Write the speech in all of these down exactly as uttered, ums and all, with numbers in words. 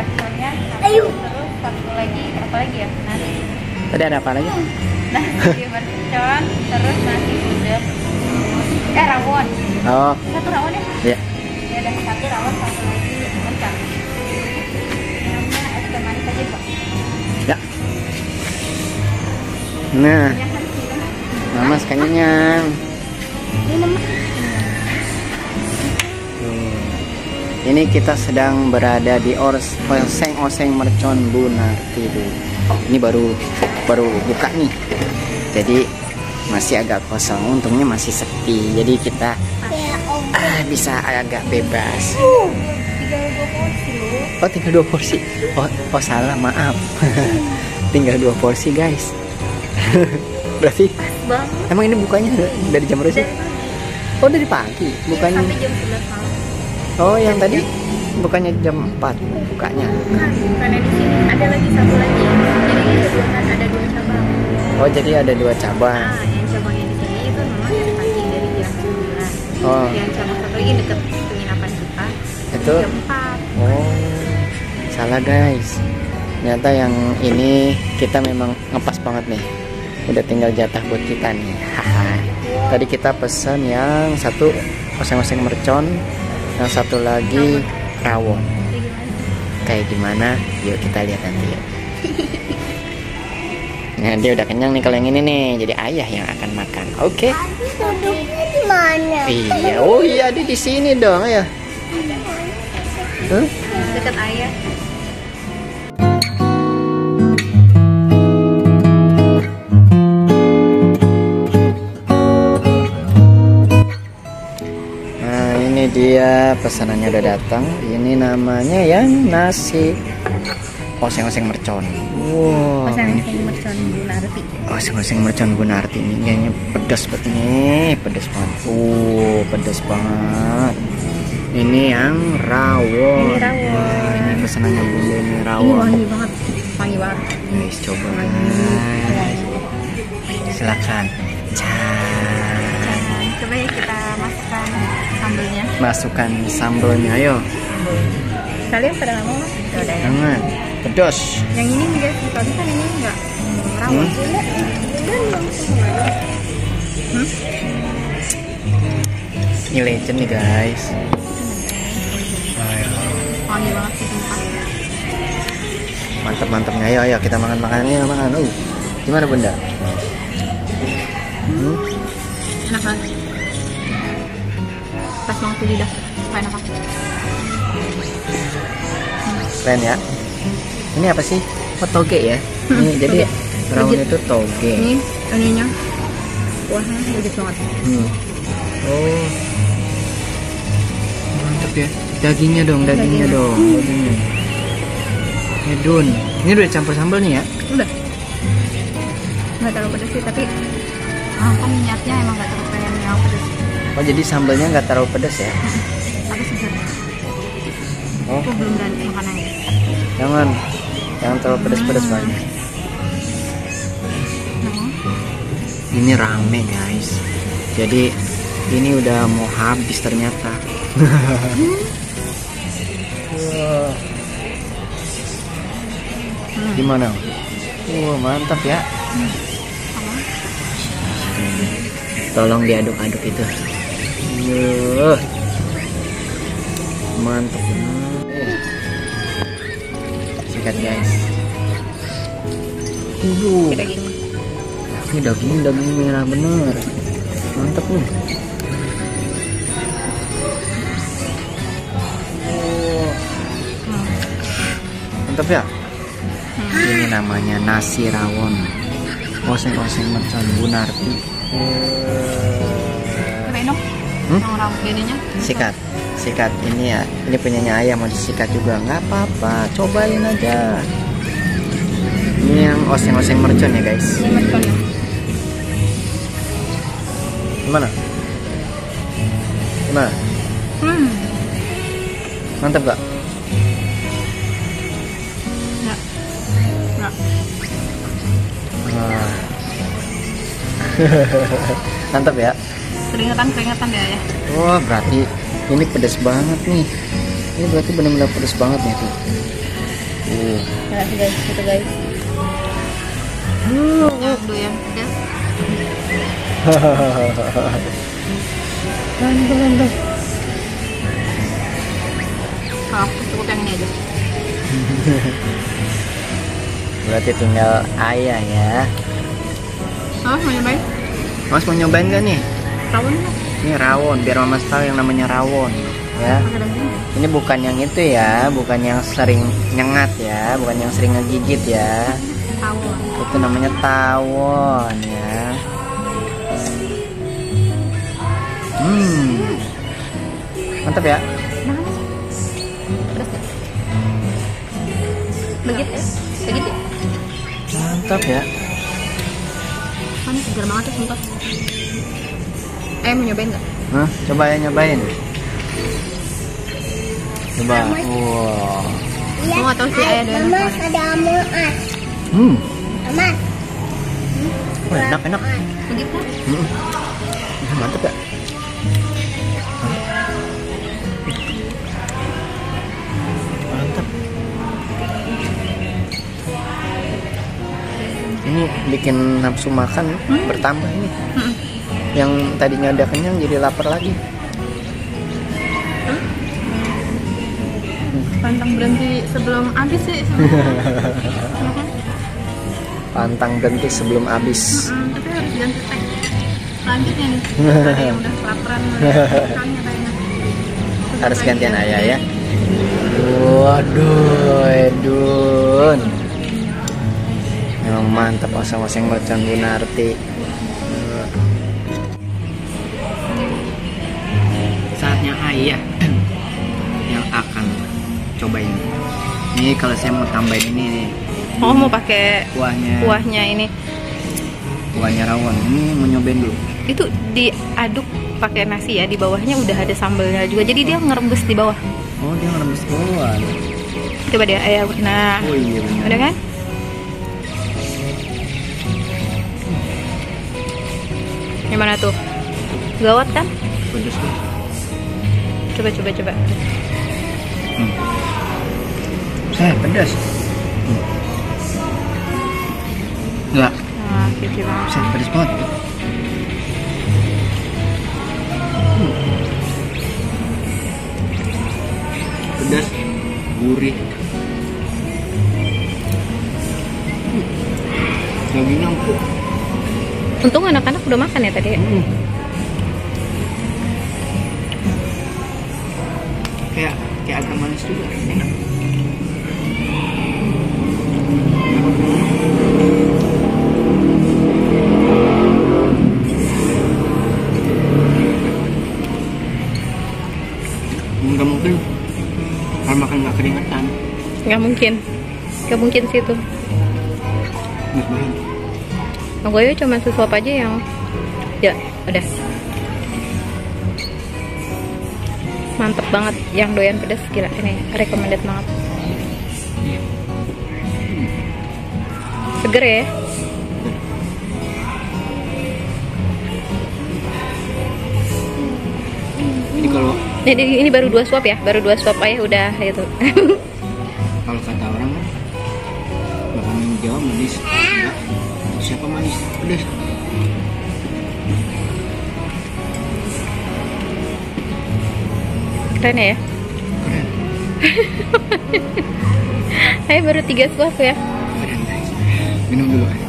merconnya, terus satu lagi apa lagi ya? Nasi. Tadi ada apa lagi? Nasi mercon, terus nasi udang, eh rawon. Oh. Satu rawon ya? Iya. Ya udah satu rawon, satu lagi mercon. Namanya es teh manis aja Pak. Ya. Nah, Mama kenyang. Ini kita sedang berada di Ors oseng-oseng mercon Bu Narti. Ini baru baru buka nih. Jadi masih agak kosong. Untungnya masih sepi. Jadi kita ah, bisa agak bebas. Oh, tinggal dua porsi. Oh, oh salah, maaf. Tinggal dua porsi, guys. Berarti emang ini bukanya dari jam berapa sih? Oh, dari pagi bukannya. Sampai jam sebelas malam. Oh, yang tadi bukannya jam empat bukanya. Bukan, karena di sini ada lagi satu lagi. Jadi itu dua kan ada dua cabang. Oh, jadi ada dua cabang. Nah, yang cabang yang di sini itu memang dari pagi dari jam sembilan. Oh. Yang cabang satu lagi dekat penginapan kita. Itu jam empat. Oh, salah guys. Ternyata yang ini kita memang ngepas banget nih. Udah tinggal jatah buat kita nih. Haha. Tadi kita pesan yang satu oseng-oseng mercon, yang satu lagi rawon. Kayak gimana? Yuk kita lihat nanti ya. Nah, dia udah kenyang nih kalau yang ini nih. Jadi ayah yang akan makan. Oke. Okay? Duduknya di mana? Iya. Oh iya, dia di sini dong ya. Huh? Dekat ayah. Dia pesanannya udah datang. Ini namanya yang nasi oseng-oseng mercon. Wow. Oseng-oseng mercon Bu Narti. Oseng-oseng mercon Bu Narti ini kayaknya pedas banget nih, pedas banget. Uh, pedas banget. Ini yang rawon. Ini rawon. Wah, ini pesanannya Bunda ini rawon. Ini wangi banget, wangi banget. Guys, coba guys. Silakan. Cah. Coba ya kita masukkan sambelnya. Masukkan sambelnya, ayo. Kalian pada nggak mau mas? Udah ya. Jangan, pedas. Yang ini enggak sih, kalau kan ini enggak hmm, rawon. Hmm? Hmm? Ini legend nih guys. Wangi banget sih sumpah. Mantap-mantapnya, ayo ayo kita makan makan ini makan. Uh, gimana Bunda? Hmm? Enak banget. Pas mau tuh lidah, enak banget. Keren ya. Ini apa sih? Oh, toge ya. Ini Hmm, jadi toge. rawon Legit. itu toge. Ini ininya kuahnya legit banget. Hmm. Oh, mantap ya. Dagingnya dong, dagingnya, Dagingnya. dong. Hmm. Dagingnya. Medun. Ini udah campur sambal nih ya? Udah. Nggak terlalu pedas sih, tapi ah, kok minyaknya emang nggak terlalu pengen yang pedas. Oh, jadi sambalnya nggak terlalu pedas ya? Tapi segar. Oh, Aku belum berani makan yang ini. jangan, jangan terlalu pedas-pedas banget. Nah, Ini rame guys. Jadi ini udah mau habis ternyata. Wah. Hmm. Gimana? Wah, mantap ya. sama. Tolong diaduk-aduk itu. Yuh. Mantap banget. Sikat guys. Waduh. Kita gini. Ini daging daging merah bener. Mantap nih. Oh. Hmm. Mantap ya. Hmm. Ini namanya nasi rawon. Oseng-oseng mercon Bu Narti. Coba dong. Hmm? Yang rawon gininya. Sikat, sikat ini ya. Ini punyanya ayah mau disikat juga nggak apa-apa. Cobain aja. Ini yang oseng-oseng mercon ya guys. Ini merconnya. Gimana? Gimana? Hmm. Mantap gak? Ya. Ya. Wah. Mantap ya. Keringetan keringetan ya ya. Wah, berarti ini pedas banget nih. Ini berarti benar-benar pedas banget nih tuh. Lihat guys, itu guys. Yang doyan pedas. Kalau aku cukup yang ini aja. Berarti tinggal ayah ya. Oh, mau nyobain? Mas mau nyobain gak nih? Rawon nggak? Ini rawon, biar Mama tahu yang namanya rawon ya. Pakai daging. Ini bukan yang itu ya, bukan yang sering nyengat ya, bukan yang sering ngegigit ya. Rawon. Itu namanya tawon ya. Hmm, mantap ya. Nah, pedas nggak? Begitu, begitu. Mantap ya. Kan segar banget tuh sumpah. Eh, mau nyobain nggak? Hah, coba ya nyobain. Coba. Wow. Lihat, Aku nggak tahu sih ayah doyan Mama apa. ada amuan. Hmm, Mama. oh, enak enak. Begitu. Hmm. Mantap ya. Mantap. Ini bikin nafsu makan bertambah ini. Hmm. Yang tadinya udah kenyang jadi lapar lagi. Pantang berhenti sebelum habis sih. Sebenarnya. Ya kan? Pantang berhenti sebelum habis. Mm-mm, tapi harus ganti tag selanjutnya nih. Ada yang udah kelaparan kan katanya. Harus gantian ayah ya. Waduh, Edun. Memang mantap oseng-oseng bacaan Bu Narti. Saatnya ayah yang akan cobain. Ini kalau saya mau tambahin ini nih, Oh, mau pakai kuahnya. kuahnya ini. Kuahnya rawon. Ini mau nyobain dulu. Itu diaduk pakai nasi ya, di bawahnya udah ada sambelnya juga. Jadi dia ngerebus di bawah. Oh, dia ngerebus duluan. Coba deh ayah. Nah, Oh iya benar. udah kan? Gimana tuh? Gawat kan? Pedes tuh. Coba coba coba. Hmm. Saya pedas. Hmm. Enggak, Nah, kece banget. saya pedas banget. Hmm. Pedas, gurih. Hmm. Dagingnya empuk. Untung anak-anak udah makan ya tadi. Ya? Hmm. Kayak kayak agak manis juga, enak. Nggak mungkin kalau makan nggak keringetan. Nggak mungkin. Nggak mungkin sih itu. Enak banget. Gue cuma sesuap aja yang ya udah mantep banget. Yang doyan pedas gila ini recommended banget. Seger ya. Jadi kalau Ini, ini baru dua suap ya, baru dua suap aja udah gitu. kalau kata orang kan makanan Jawa manis. Enggak. Siapa manis? Pedas. Keren ya. Keren. Ayo baru tiga suap ya. Keren guys. Minum dulu kan.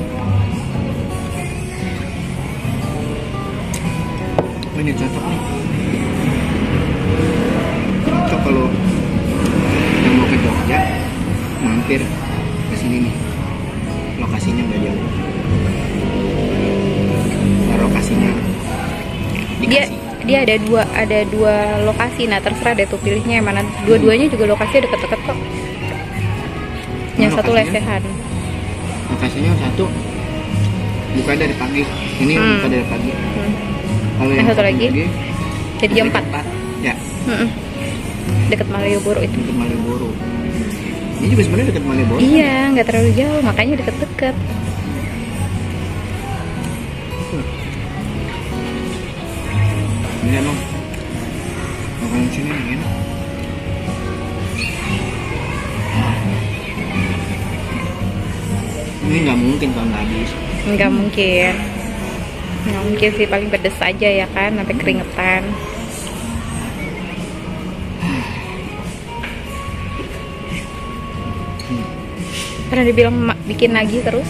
Oh, ini cocok nih. Cocok kalau yang mau ke Jogja mampir ke sini nih. Lokasinya nggak jauh. Nah, lokasinya Dia dikasih. dia ada dua ada dua lokasi. Nah terserah deh tuh pilihnya yang mana. Dua-duanya juga lokasinya deket-deket kok. Yang Nah, satu lokasinya? lesehan. Lokasinya yang satu buka dari pagi. Ini Hmm. buka dari pagi. Hmm. Kalau Yang satu lagi? Jadi jam empat. Ya, Mm-mm. Deket Malioboro itu. dekat Malioboro. Ini juga sebenarnya dekat Malioboro. Iya, nggak terlalu jauh, makanya deket-deket. Ini emang makanan sini enak. Ini nggak mungkin kalau nggak habis. Nggak mungkin. Nggak mungkin sih, paling pedes aja ya kan, sampai keringetan. Karena dibilang "Ma, bikin lagi terus."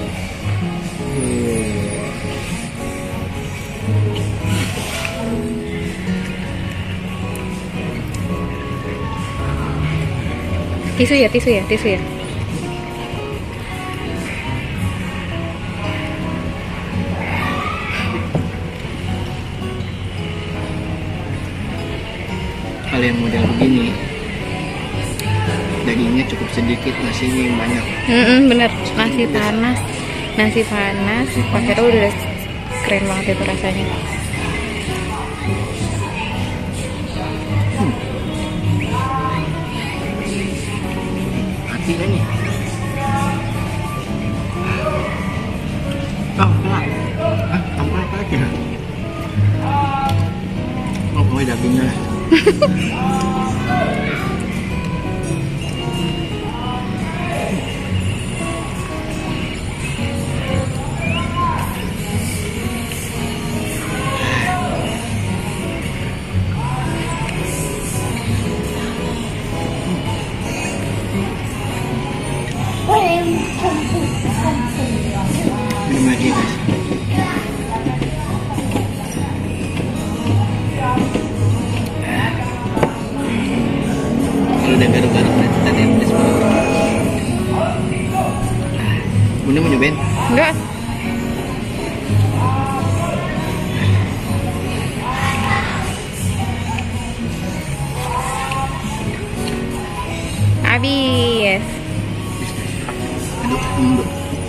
Tisu ya, tisu ya, tisu ya. Kalau yang model begini, dagingnya cukup sedikit, nasinya yang banyak. Mm-mm, bener, nasi panas, nasi panas, pakai tahu udah keren banget itu rasanya. Hati nih. Oh, enggak. Ah, tambah apa aja? Oh, pokoknya dagingnya lah. Minum lagi guys. Kalau udah garuk-garuk nanti tadi yang pedes banget. Bunda mau nyobain? Enggak. Habis. Aduh, minum dulu.